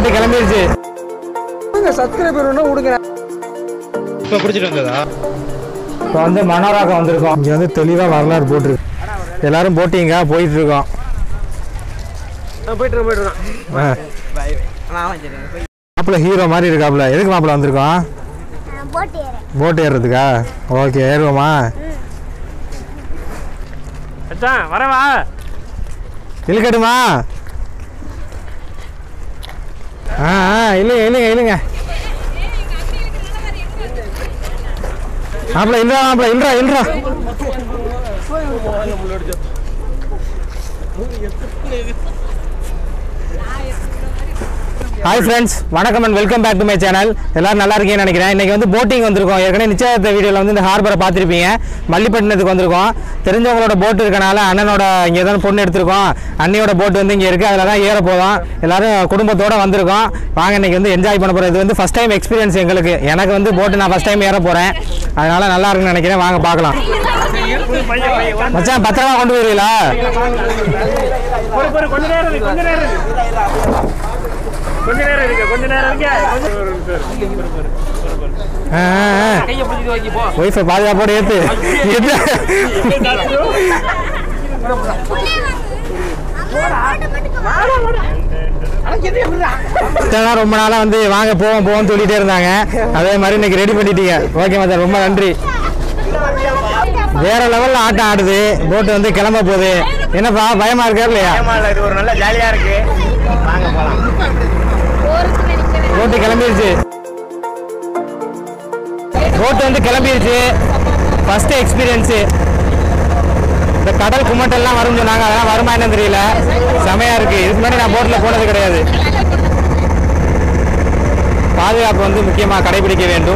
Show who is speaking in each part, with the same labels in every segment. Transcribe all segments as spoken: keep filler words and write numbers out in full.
Speaker 1: போட்டு கிளம்பிடுச்சு.
Speaker 2: சப்ஸ்கிரைபர் வேணும் விடுங்க.
Speaker 1: இப்போ பிடிச்சிட்டு வந்ததா? இப்போ வந்து மனோராகம் வந்திருக்கோம். இங்கே வந்து தெளிவாக வரலாறு போட்டுருக்கு. எல்லாரும் போட்டிங்க போயிட்டு இருக்கோம்.
Speaker 2: போயிட்டு போயிட்டு
Speaker 1: மாப்பிள்ள ஹீரோ மாதிரி இருக்காப்புல. எதுக்கு மாப்பிள்ள வந்திருக்கோம்? போட் ஏறுறதுக்கா? ஓகே ஏறுவோமா?
Speaker 2: வரவா
Speaker 1: இழுக்கட்டுமா? ஆ இல்லைங்க இல்லைங்க இல்லைங்க மாப்பிள்ள இல்லா மாப்பிள்ள இல்லா இல்லா. ஹாய் ஃப்ரெண்ட்ஸ், வணக்கம் and welcome back to my channel. எல்லாரும் நல்லா இருக்கீங்கன்னு நினைக்கிறேன். இன்றைக்கி வந்து போட்டிங் வந்திருக்கோம். ஏற்கனவே நிச்சயத்த வீடியோவில் வந்து இந்த ஹார்பரை பார்த்துருப்பீங்க. மல்லிப்பட்டினத்துக்கு வந்திருக்கோம். தெரிஞ்சவங்களோட போட்டு இருக்கனால அண்ணனோட இங்கே எதாவது பொண்ணு எடுத்திருக்கோம். அண்ணியோட போட்டு வந்து இங்கே இருக்குது. அதில் தான் ஏற போதும். எல்லோரும் குடும்பத்தோடு வந்திருக்கோம். வாங்க இன்றைக்கி வந்து என்ஜாய் பண்ண போகிறோம். இது வந்து ஃபஸ்ட் டைம் எக்ஸ்பீரியன்ஸ் எங்களுக்கு. எனக்கு வந்து போட்டு நான் ஃபஸ்ட் டைம் ஏற போகிறேன். அதனால் நல்லா இருக்குன்னு நினைக்கிறேன். வாங்க பார்க்கலாம். மச்சான் பத்திரமா கொண்டு போயிருவீங்களா?
Speaker 2: கொஞ்ச நேரம் இருக்கு கொஞ்ச நேரம் இருக்கு
Speaker 1: ஒய்ஃபை பாதுகாப்போட ஏத்து. ரொம்ப நாளா வந்து வாங்க போவோம் போவோம் சொல்லிட்டே இருந்தாங்க. அதே மாதிரி இன்னைக்கு ரெடி பண்ணிட்டீங்க. ஓகே மச்சான், ரொம்ப நன்றி. வேற லெவல்ல ஆட்டம் ஆடுது. போட்டு வந்து கிளம்ப போகுது. என்னப்பா பயமா இருக்கா இல்லையா?
Speaker 2: இது ஒரு நல்ல ஜாலியா இருக்கு. வாங்க போலாம்.
Speaker 1: போட்டு கிளம்பிடுச்சு. போட்டு வந்து கிளம்பிடுச்சு. First experience. இந்த கடல் குமட்டெல்லாம் வரும்னு சொன்னாங்க. அதெல்லாம் வருமா என்னன்னு தெரியல. செமையா இருக்கு. இதுக்கு முன்னாடி நான் போட்டில் போனது கிடையாது. பாதுகாப்பு வந்து முக்கியமாக கடைபிடிக்க வேண்டும்.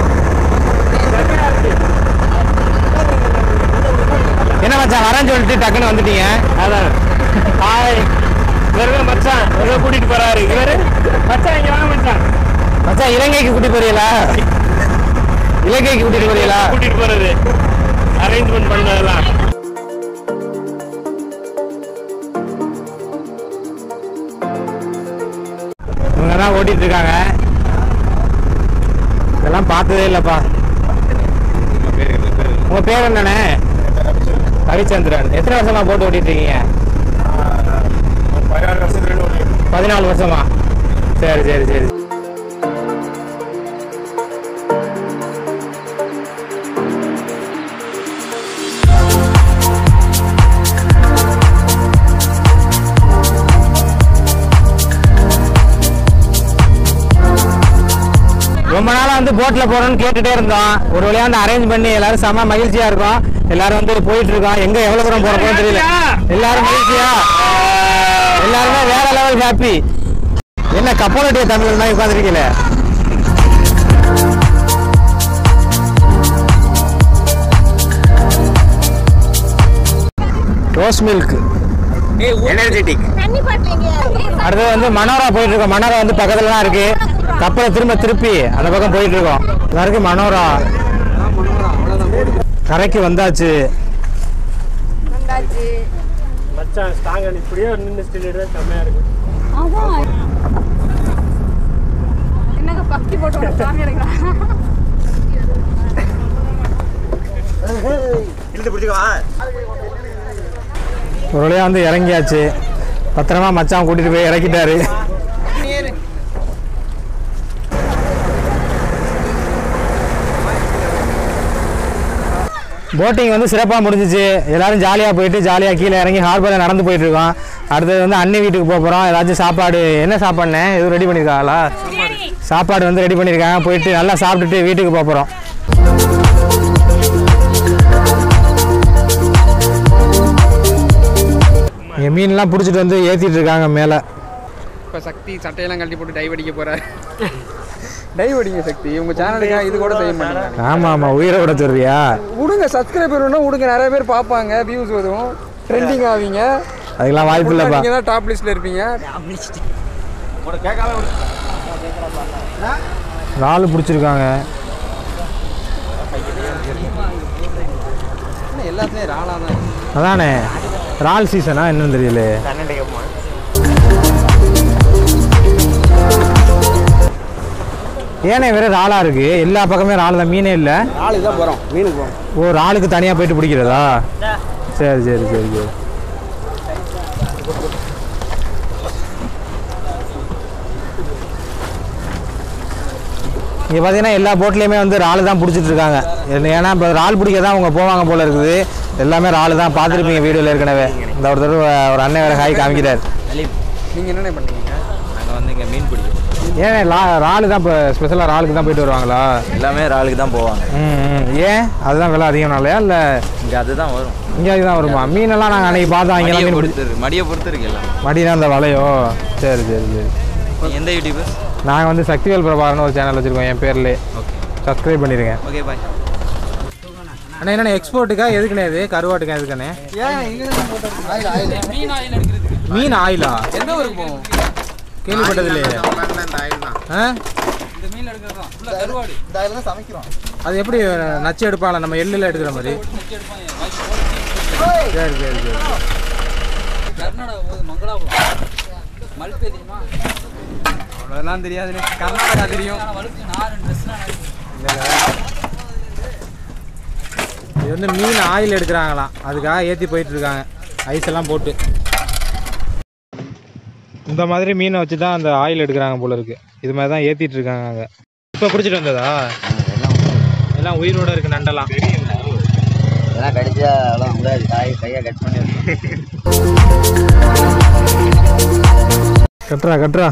Speaker 1: என்ன மச்சான் வரேன்னு சொல்லிட்டு டக்குன்னு வந்துட்டீங்க?
Speaker 2: அதான் ஹாய் இவரு மச்சான் இவரை கூட்டிட்டு போறாரு. இவரு மச்சான் இங்க வாங்க மச்சான்.
Speaker 1: மச்சான் இலங்கைக்கு கூட்டிட்டு போறீங்களா? இலங்கைக்கு கூட்டிட்டு போறீங்களா?
Speaker 2: கூட்டிட்டு போறது அரேஞ்ச்மெண்ட் பண்ணதெல்லாம்.
Speaker 1: இவங்க தான் ஓட்டிட்டு இருக்காங்க. இதெல்லாம் பார்த்ததே இல்லப்பா. உங்க பேர் என்னண்ணே? ரவிச்சந்திரன். எத்தனை வருஷமா போட்டு ஓட்டிட்டு இருக்கீங்க? பதினாலு வருஷமா? சரி சரி சரி. ரொம்ப நாளா வந்து போட்ல போறோம்னு கேட்டுட்டே இருந்தோம். ஒரு வழியா வந்து அரேஞ்ச் பண்ணி எல்லாரும் செம மகிழ்ச்சியா இருக்கும். எல்லாரும் வந்து போயிட்டு இருக்கோம். எங்க எவ்வளவு தூரம் போற போறோம் தெரியல. எல்லாரும் மகிழ்ச்சியா, எல்லாருமே வேற லெவல் ஹாப்பி. என்ன கப்பலோட்டிய தமிழ் மாதிரி உட்காந்துருக்கீங்களே. Rose milk
Speaker 2: energetic.
Speaker 1: அடுத்தது வந்து மனோரா போயிட்டு இருக்கோம். மனோரா வந்து பக்கத்துல தான் இருக்கு. கப்பலை திரும்ப திருப்பி அந்த பக்கம் போயிட்டு இருக்கோம். எல்லாருக்கும் மனோரா. கரைக்கு வந்தாச்சு.
Speaker 2: மச்சான் ஸ்ட்ராங்கா இப்படியே நின்னு ஸ்டில் எடுத்தா செமையா இருக்கு.
Speaker 3: அதான் என்னங்க பக்கி போட்டு சாமி எடுக்கறா.
Speaker 2: இழுத்து பிடிச்சுக்கவா.
Speaker 1: ஒரு வழியா வந்து இறங்கியாச்சு. பத்திரமா மச்சான் கூட்டிட்டு போய் இறக்கிட்டாரு. போட்டிங் வந்து சிறப்பாக முடிஞ்சிச்சு. எல்லாரும் ஜாலியாக போயிட்டு ஜாலியாக கீழே இறங்கி ஹார்பரில் நடந்து போயிட்டு இருக்கோம். அடுத்தது வந்து அண்ணி வீட்டுக்கு போக போகிறோம். ஏதாச்சும் சாப்பாடு என்ன சாப்பாடுனே எதுவும் ரெடி பண்ணியிருக்காங்களா? சாப்பாடு வந்து ரெடி பண்ணியிருக்காங்க. போயிட்டு நல்லா சாப்பிட்டுட்டு வீட்டுக்கு போக போகிறோம். என் மீன்லாம் பிடிச்சிட்டு வந்து ஏற்றிட்டு இருக்காங்க மேலே.
Speaker 4: இப்போ சக்தி சட்டையெல்லாம் கழட்டி போட்டு டைவ் அடிக்க போகிறார். டைவ் அடிங்க சக்தி. உங்கள் சேனலுக்கு இது கூட செய்ய மாட்டேங்க.
Speaker 1: ஆமாம் ஆமாம், உயிரை விட சொல்றியா?
Speaker 2: விடுங்க, சப்ஸ்கிரைபர் வேணும் விடுங்க. நிறைய பேர் பார்ப்பாங்க, வியூஸ் வரும், ட்ரெண்டிங் ஆவீங்க.
Speaker 1: அதுக்கெல்லாம் வாய்ப்பு இல்லைப்பா.
Speaker 2: நீங்கள் தான் டாப் லிஸ்ட்டில் இருப்பீங்க.
Speaker 1: நாலு பிடிச்சிருக்காங்க.
Speaker 4: எல்லாத்துலேயும் ராலாக தான்.
Speaker 1: அதானே இறால் சீசனா என்னன்னு தெரியல. ஏன்னா வெறும் இறாலாக இருக்குது, எல்லா பக்கமே இறால் தான், மீனே இல்லை.
Speaker 4: இறாலுக்கு தான் போகிறோம், மீனுக்கு போகிறோம்.
Speaker 1: ஓ, இறாலுக்கு தனியாக போயிட்டு பிடிக்கிறதா? சரி சரி சரி சரி. இங்கே பார்த்தீங்கன்னா எல்லா போட்லேயுமே வந்து இறால் தான் பிடிச்சிட்டு இருக்காங்க. ஏன்னா இப்போ இறால் பிடிக்க தான் அவங்க போவாங்க போல் இருக்குது. எல்லாமே இறால் தான், பார்த்துருப்பீங்க வீடியோவில் ஏற்கனவே. இந்த ஒருத்தர் ஒரு அண்ணன் வேறு காய் காமிக்கிறார்.
Speaker 4: நீங்கள் என்னென்ன பண்ணுறீங்க?
Speaker 5: நாங்கள் வந்து இங்கே மீன் பிடிக்கும்.
Speaker 1: ஏன் லா இறாலு தான் இப்போ ஸ்பெஷலாக இறாலுக்கு தான் போயிட்டு வருவாங்களா?
Speaker 5: எல்லாமே இறாலுக்கு தான் போவாங்க.
Speaker 1: ம் ஏன் அதுதான் விலை அதிகம்னாலையா இல்லை
Speaker 5: இங்கே அதுதான் வரும்.
Speaker 1: இங்கே அதுதான் வருமா? மீனெல்லாம் நாங்கள் அன்றைக்கி பார்த்தோம், அங்கெல்லாம் மீன்
Speaker 5: பொறுத்து இருக்கு, மடியை பொறுத்து இருக்கு எல்லாம்.
Speaker 1: மடினா அந்த வலையோ? சரி சரி சரி.
Speaker 5: எந்த யூடியூபர்?
Speaker 1: நாங்கள் வந்து சக்திவேல் பிரபாகரன் ஒரு சேனல் வச்சுருக்கோம், என் பேர்லேயே.
Speaker 5: ஓகே,
Speaker 1: சப்ஸ்கிரைப் பண்ணிடுங்க.
Speaker 5: Okay bye.
Speaker 1: அண்ணா என்னண்ணே எக்ஸ்போர்ட்டுக்கா எதுக்குண்ணே இது? கருவாட்டுக்கா எதுக்குண்ணே? மீன் ஆயிலா?
Speaker 4: எந்த ஊருக்கு போவோம்?
Speaker 1: கேள்விப்பட்டது இல்லையே. ஆ, அது எப்படி நச்சு எடுப்பாங்களா நம்ம எள்ளில் எடுக்கிற மாதிரி? சரி சரி சரி.
Speaker 4: அதெல்லாம் தெரியாது, கர்நாடகா தெரியும்.
Speaker 1: இது வந்து மீன் ஆயில் எடுக்கிறாங்களாம், அதுக்காக ஏற்றி போயிட்டு இருக்காங்க ஐஸ் எல்லாம் போட்டு. இந்த மாதிரி மீனை வச்சு தான் அந்த ஆயில் எடுக்கிறாங்க போல இருக்கு. இது மாதிரி தான் ஏற்றிட்டு இருக்காங்க அங்கே. இப்போ பிடிச்சிட்டு வந்ததா? எல்லாம் உயிரோட இருக்கு நண்டெல்லாம்.
Speaker 5: இதெல்லாம் கடிச்சா அவ்வளோ முடியாது, காய் கையை கட் பண்ணி
Speaker 1: கட்டுறா கட்டுறா.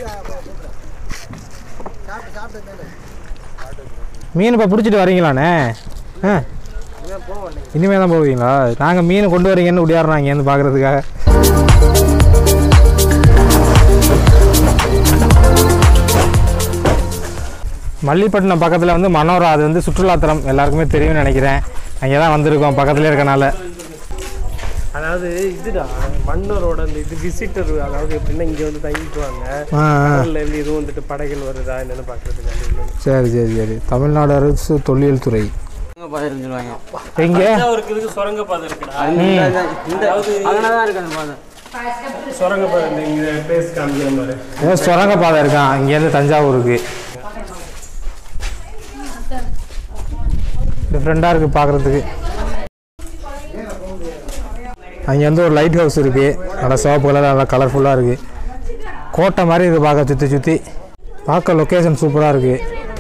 Speaker 1: மீன் இப்போ பிடிச்சிட்டு வரீங்களாண்ணே? ஆ, இனிமேல் தான் போவீங்களா? நாங்கள் மீன் கொண்டு வரீங்கன்னு விடியாடுறோம் இங்கேருந்து பார்க்குறதுக்காக. மல்லிப்பட்டினம் பக்கத்தில் வந்து மனோரா, அது வந்து சுற்றுலாத்தலம் எல்லாருக்குமே தெரியும்னு நினைக்கிறேன். அங்கே தான் வந்திருக்கோம், பக்கத்துலேயே இருக்கனால.
Speaker 2: அதாவது இதுடா மன்னரோட அந்த இது விசிட்டர், அதாவது எப்படின்னா இங்கே வந்து தங்கிக்குவாங்க.
Speaker 1: ஆ
Speaker 2: கடல்ல இருந்து எதுவும் வந்துட்டு படைகள் வருதா என்னன்னு பார்க்கறதுக்கு.
Speaker 1: சரி சரி சரி. தமிழ்நாடு அரசு தொல்லியல் துறை எங்கே?
Speaker 2: இதுக்கு சுரங்க பாதை இருக்குடா.
Speaker 4: அதனால இருக்கு அந்த பாதை.
Speaker 2: சுரங்க பாதை இந்த பிளேஸ் காமிக்கிற மாதிரி
Speaker 1: ஏதோ சுரங்க பாதை இருக்கான் இங்கேருந்து தஞ்சாவூருக்கு. டிஃப்ரெண்ட்டாக இருக்குது பார்க்குறதுக்கு. அங்கே வந்து ஒரு லைட் ஹவுஸ் இருக்குது, நல்லா சிவப்பு கலர், நல்லா கலர்ஃபுல்லாக இருக்குது. கோட்டை மாதிரி இருக்குது பார்க்க, சுற்றி சுற்றி பார்க்க லொக்கேஷன் சூப்பராக இருக்குது.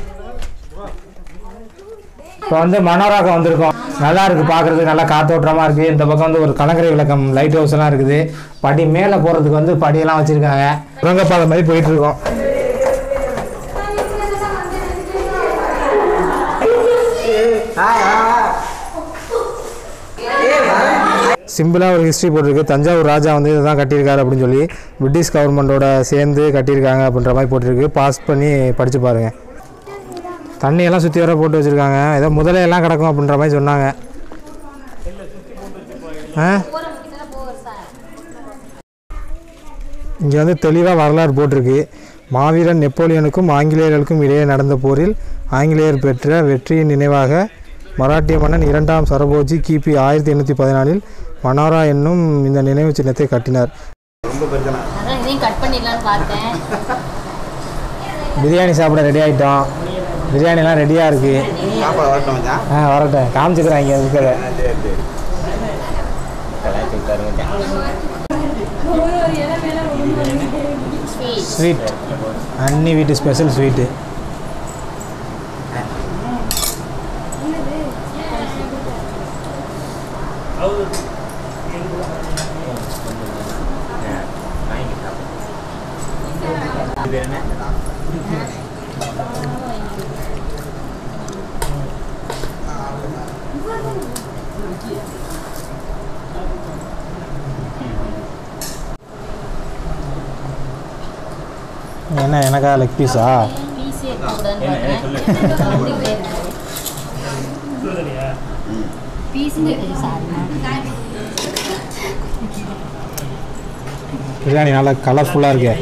Speaker 1: இப்போ வந்து மனோராக்கு வந்திருக்கோம், நல்லா இருக்குது பார்க்குறதுக்கு, நல்லா காத்தோட்டமாக இருக்குது. இந்த பக்கம் வந்து ஒரு கலங்கரை விளக்கம் லைட் ஹவுஸ் எல்லாம் இருக்குது. படி மேலே போகிறதுக்கு வந்து படியெல்லாம் வச்சுருக்காங்க. சுரங்கப்பாதை மாதிரி போயிட்டுருக்கோம். சிம்பிளாக ஒரு ஹிஸ்ட்ரி போட்டிருக்கு. தஞ்சாவூர் ராஜா வந்து இதை தான் கட்டியிருக்காரு அப்படின்னு சொல்லி, பிரிட்டிஷ் கவர்மெண்ட்டோட சேர்ந்து கட்டியிருக்காங்க அப்படின்ற மாதிரி போட்டிருக்கு. பாஸ் பண்ணி படித்து பாருங்கள். தண்ணியெல்லாம் சுற்றி வர போட்டு வச்சுருக்காங்க, ஏதோ முதலையெல்லாம் கிடக்கும் அப்படின்ற மாதிரி சொன்னாங்க. ஆ, இங்கே வந்து தெளிவாக வரலாறு போட்டிருக்கு. மாவீரன் நெப்போலியனுக்கும் ஆங்கிலேயர்களுக்கும் இடையே நடந்த போரில் ஆங்கிலேயர் பெற்ற வெற்றியின் நினைவாக மராட்டிய மன்னன் இரண்டாம் சரபோஜி கிபி ஆயிரத்தி எண்ணூற்றி பதினாலில் மனோரா என்னும் இந்த நினைவு சின்னத்தை கட்டினார். பிரியாணி சாப்பிட ரெடி ஆகிட்டோம். பிரியாணிலாம் ரெடியாக இருக்குது. ஆ வரட்டும், காமிச்சுக்கிறேன் இங்கே இருக்கிற. ஸ்வீட், அன்னி வீட்டு ஸ்பெஷல் ஸ்வீட்டு. என்ன எனக்கா லெக் பீஸா? பிரியாணி நல்லா கலர்ஃபுல்லாக இருக்கு.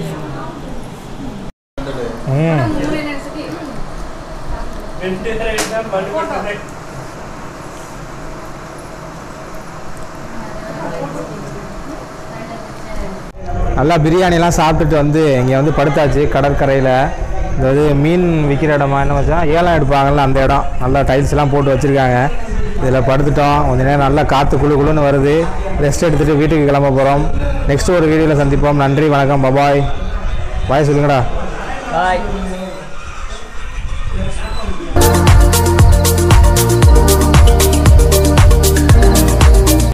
Speaker 1: ம், நல்லா பிரியாணிலாம் சாப்பிட்டுட்டு வந்து இங்கே வந்து படுத்தாச்சு கடற்கரையில். அதாவது மீன் விற்கிற இடமா என்ன மச்சான் ஏலம் எடுப்பாங்கல்ல அந்த இடம் நல்லா டைல்ஸ்லாம் போட்டு வச்சுருக்காங்க. இதில் படுத்துட்டோம் கொஞ்ச நேரம் நல்லா காற்று குழு குழுன்னு வருது. ரெஸ்ட் எடுத்துகிட்டு வீட்டுக்கு கிளம்ப போகிறோம். நெக்ஸ்ட் ஒரு வீடியோவில் சந்திப்போம். நன்றி வணக்கம் பபாய் பாய் சொல்லுங்கடா.
Speaker 5: பாய்.